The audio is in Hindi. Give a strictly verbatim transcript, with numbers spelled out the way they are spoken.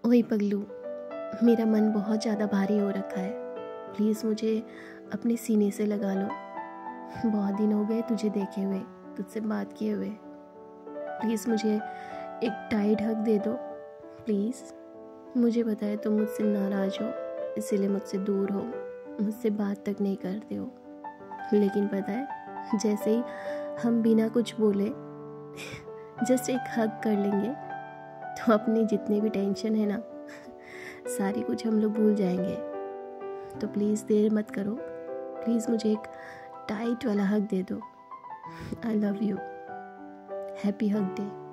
ओए पगलू, मेरा मन बहुत ज़्यादा भारी हो रखा है। प्लीज़ मुझे अपने सीने से लगा लो। बहुत दिन हो गए तुझे देखे हुए, तुझसे बात किए हुए। प्लीज़ मुझे एक टाइट हग दे दो प्लीज़। मुझे पता है तुम मुझसे नाराज़ हो, इसीलिए मुझसे दूर हो, मुझसे बात तक नहीं करते हो। लेकिन पता है, जैसे ही हम बिना कुछ बोले जस्ट एक हग कर लेंगे तो अपनी जितनी भी टेंशन है ना, सारी कुछ हम लोग भूल जाएंगे। तो प्लीज़ देर मत करो, प्लीज़ मुझे एक टाइट वाला हग दे दो। I love you. Happy hug day.